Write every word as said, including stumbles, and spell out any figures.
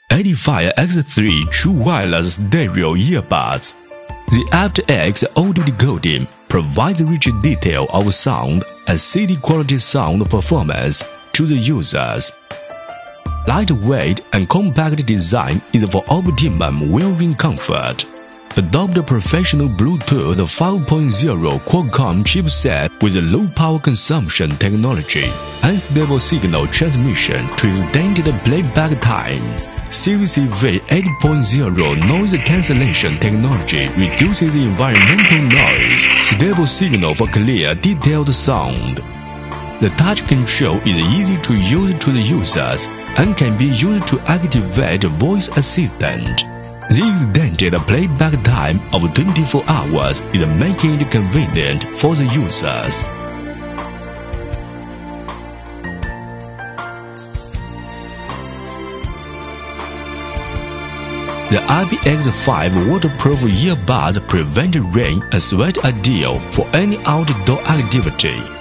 eighty-five X three True Wireless Stereo Earbuds. The aptX audio decoding provides rich detail of sound and C D quality sound performance to the users. Lightweight and compact design is for optimum wearing comfort. Adopt a professional Bluetooth five point oh Qualcomm chipset with low power consumption technology and stable signal transmission to extended playback time. C C V eight point oh noise cancellation technology reduces environmental noise, stable signal for clear, detailed sound. The touch control is easy to use to the users and can be used to activate voice assistant. The extended playback time of twenty-four hours is making it convenient for the users. The I P X five waterproof earbuds prevent rain and sweat, ideal for any outdoor activity.